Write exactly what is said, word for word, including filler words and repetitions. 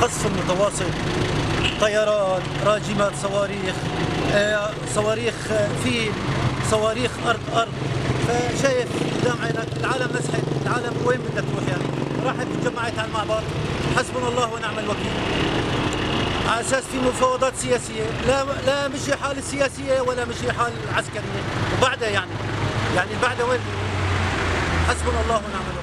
القصف المتواصل، طيران، راجمات، صواريخ، آه، صواريخ فيل، صواريخ ارض ارض. فشايف قدام عينك العالم مسحت، العالم وين بدها تروح يعني؟ راحت تجمعت على المعبر، حسبنا الله ونعم الوكيل، على اساس في مفاوضات سياسيه، لا لا مشي حال السياسيه ولا مشي حال العسكريه، وبعدها يعني يعني بعدها وين؟ حسبنا الله ونعم الوكيل.